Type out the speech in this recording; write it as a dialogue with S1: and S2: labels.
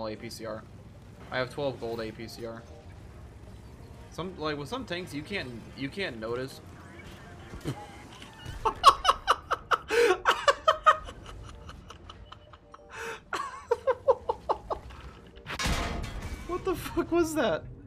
S1: APCR. I have 12 gold APCR. Some like with some tanks you can't notice. What the fuck was that?